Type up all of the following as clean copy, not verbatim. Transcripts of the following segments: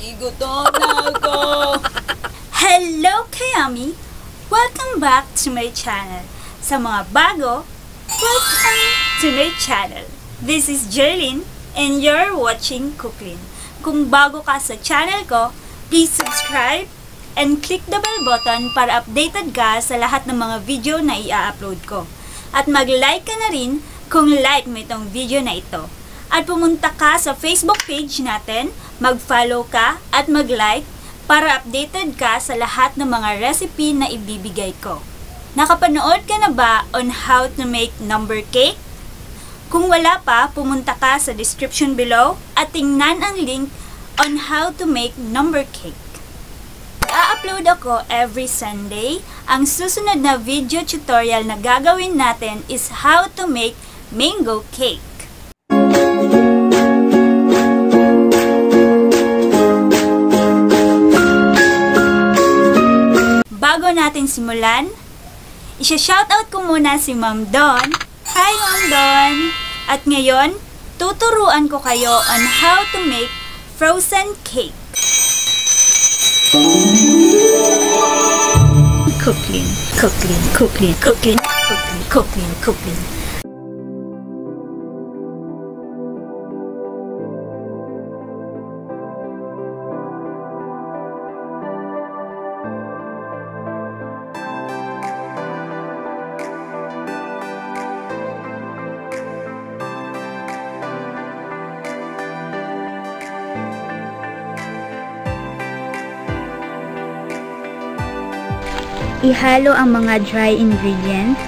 Gutom na ako. Hello, Kayami! Welcome back to my channel. Sa mga bago, welcome to my channel. This is Jerlyn and you're watching Cooklyn. Kung bago ka sa channel ko, please subscribe and click the bell button para updated ka sa lahat ng mga video na i-upload ko. At mag-like ka na rin kung like mo itong video na ito. At pumunta ka sa Facebook page natin, mag-follow ka at mag-like para updated ka sa lahat ng mga recipe na ibibigay ko. Nakapanood ka na ba on how to make number cake? Kung wala pa, pumunta ka sa description below at tingnan ang link on how to make number cake. I-upload ako every Sunday. Ang susunod na video tutorial na gagawin natin is how to make mango cake. Bago natin simulan, isa-shoutout ko muna si Ma'am Dawn. Hi Ma'am Dawn! At ngayon, tuturuan ko kayo on how to make frozen cake. Cooklyn, Cooklyn, Cooklyn, Cooklyn, Cooklyn, Cooklyn, Cooklyn. Ihalo ang mga dry ingredients.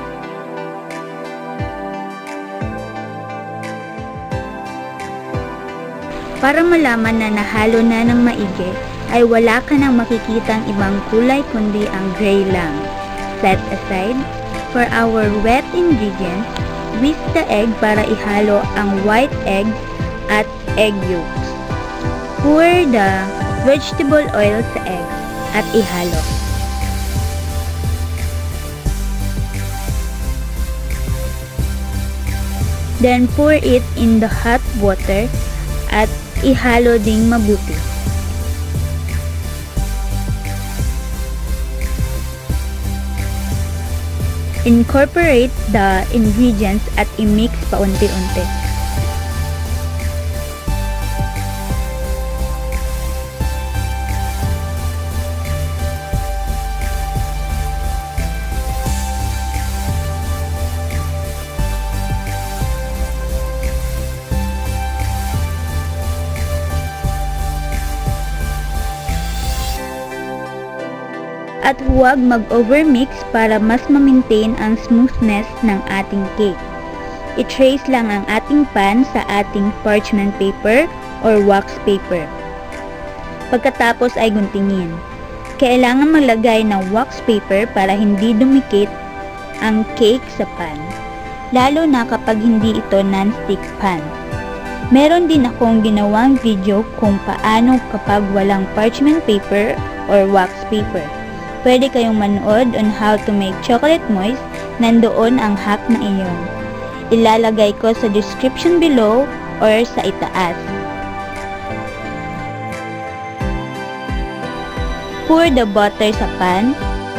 Para malaman na nahalo na ng maigi, ay wala ka nang makikitang ibang kulay kundi ang gray lang. Set aside. For our wet ingredients, whisk the egg para ihalo ang white egg at egg yolks. Pour the vegetable oil sa egg at ihalo. Then pour it in the hot water at ihalo ding mabuti. Incorporate the ingredients at i-mix paunti-unti. At huwag mag-overmix para mas ma-maintain ang smoothness ng ating cake. I-trace lang ang ating pan sa ating parchment paper or wax paper. Pagkatapos ay guntingin. Kailangan maglagay ng wax paper para hindi dumikit ang cake sa pan, lalo na kapag hindi ito non-stick pan. Meron din akong ginawang video kung paano kapag walang parchment paper or wax paper. Pwede kayong manood on how to make chocolate mousse, nandoon ang hack na iyon. Ilalagay ko sa description below or sa itaas. Pour the butter sa pan.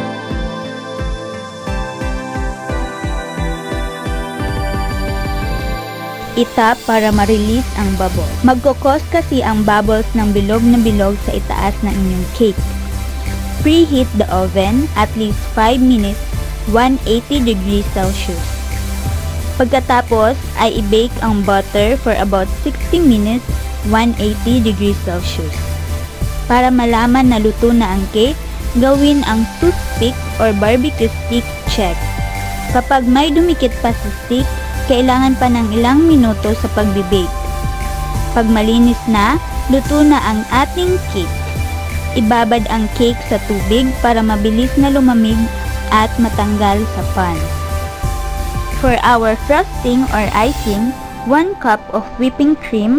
Itap para ma-release ang bubble. Magkokos kasi ang bubbles ng bilog na bilog sa itaas ng inyong cake. Preheat the oven at least 5 minutes, 180 degrees Celsius. Pagkatapos ay i-bake ang butter for about 60 minutes, 180 degrees Celsius. Para malaman na luto na ang cake, gawin ang toothpick or barbecue stick check. Kapag may dumikit pa sa stick, kailangan pa ng ilang minuto sa pagbe-bake. Pag malinis na, luto na ang ating cake. Ibabad ang cake sa tubig para mabilis na lumamig at matanggal sa pan. For our frosting or icing, 1 cup of whipping cream.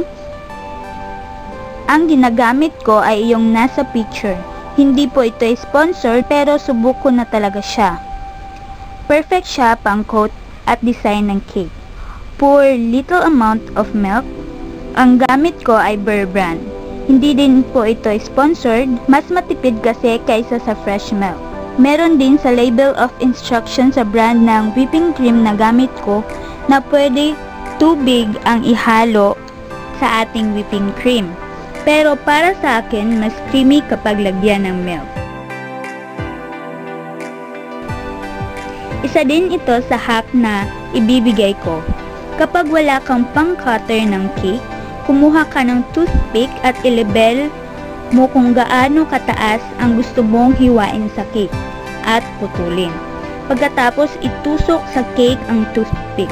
Ang ginagamit ko ay yung nasa picture. Hindi po ito sponsor pero subok ko na talaga siya. Perfect siya pang coat at design ng cake. Pour little amount of milk. Ang gamit ko ay Bear Brand. Hindi din po ito sponsored, mas matipid kasi kaysa sa fresh milk. Meron din sa label of instruction sa brand ng whipping cream na gamit ko na pwede tubig ang ihalo sa ating whipping cream. Pero para sa akin, mas creamy kapag lagyan ng milk. Isa din ito sa hack na ibibigay ko. Kapag wala kang pang-cutter ng cake, kumuha ka ng toothpick at ilabel mo kung gaano kataas ang gusto mong hiwain sa cake at putulin. Pagkatapos itusok sa cake ang toothpick.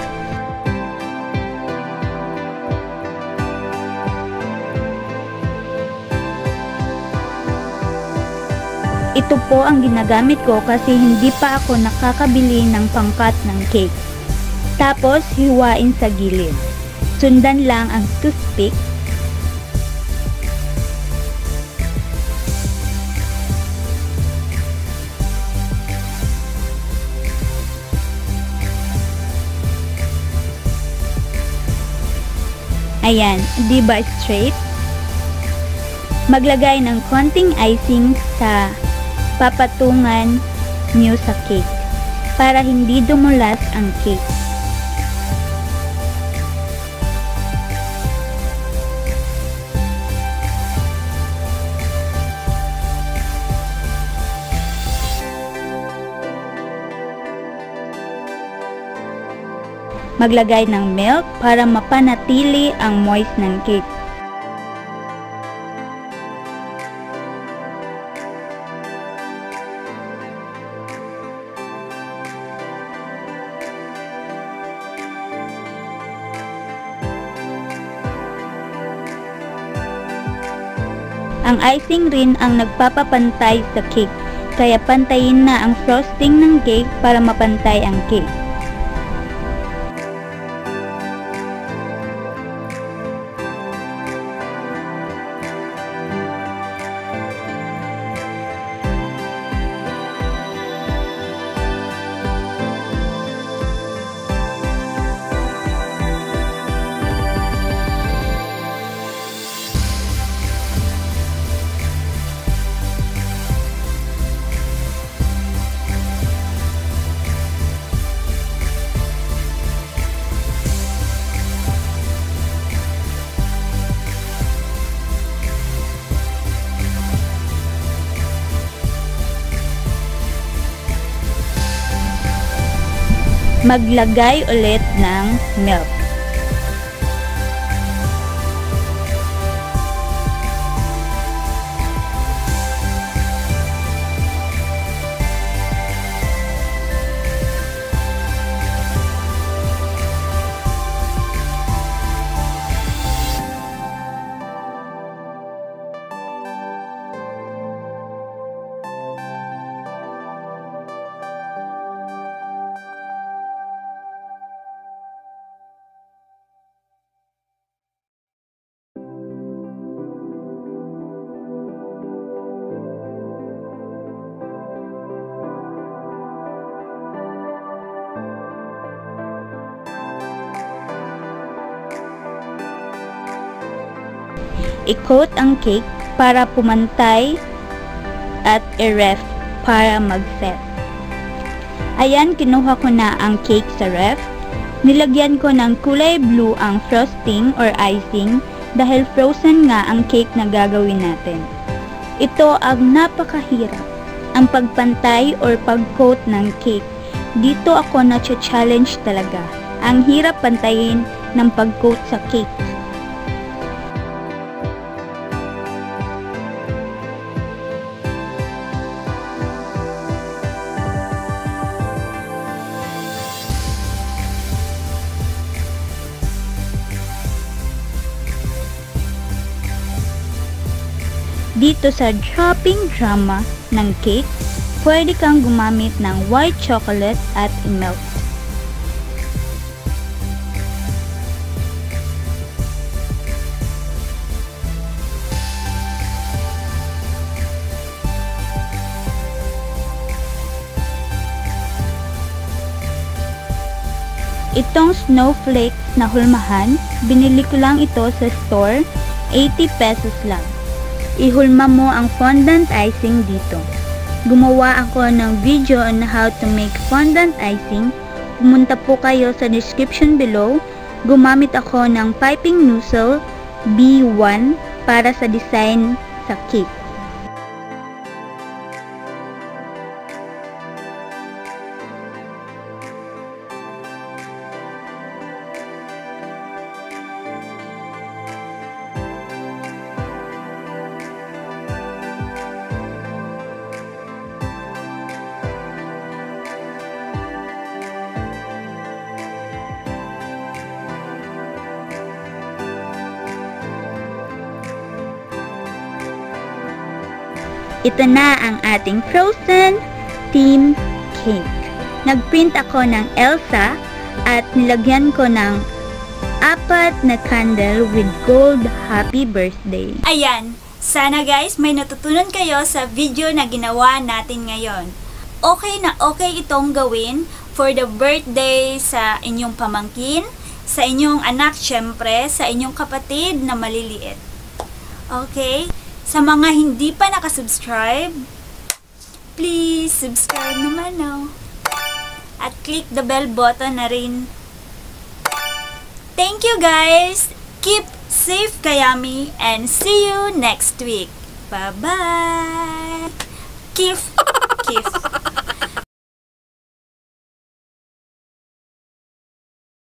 Ito po ang ginagamit ko kasi hindi pa ako nakakabili ng pangkat ng cake. Tapos, hiwain sa gilid. Sundan lang ang toothpick. Ayan, di ba straight? Maglagay ng konting icing sa papatungan niyo sa cake para hindi dumulas ang cake. Maglagay ng milk para mapanatili ang moist ng cake. Ang icing rin ang nagpapapantay sa cake, kaya pantayin na ang frosting ng cake para mapantay ang cake. Maglagay ulit ng milk. I-coat ang cake para pumantay at i-ref para mag-set. Ayan, kinuha ko na ang cake sa ref. Nilagyan ko ng kulay blue ang frosting or icing dahil frozen nga ang cake na gagawin natin. Ito ang napakahirap, ang pagpantay or pag-coat ng cake. Dito ako na-challenge talaga. Ang hirap pantayin ng pag-coat sa cake. Dito sa dropping drama ng cake, pwede kang gumamit ng white chocolate at melt. Itong snowflakes na hulmahan, binili ko lang ito sa store, 80 pesos lang. Ihulma mo ang fondant icing dito. Gumawa ako ng video on how to make fondant icing. Pumunta po kayo sa description below. Gumamit ako ng piping nozzle B1 para sa design sa cake. Ito na ang ating frozen theme cake. Nagprint ako ng Elsa at nilagyan ko ng 4 na candle with gold happy birthday. Ayan, sana guys may natutunan kayo sa video na ginawa natin ngayon. Okay na okay itong gawin for the birthday sa inyong pamangkin, sa inyong anak syempre, sa inyong kapatid na maliliit. Okay? Sa mga hindi pa nakasubscribe, please subscribe naman now. At click the bell button na rin. Thank you guys! Keep safe kayami and see you next week. Bye-bye! Kif! Kif!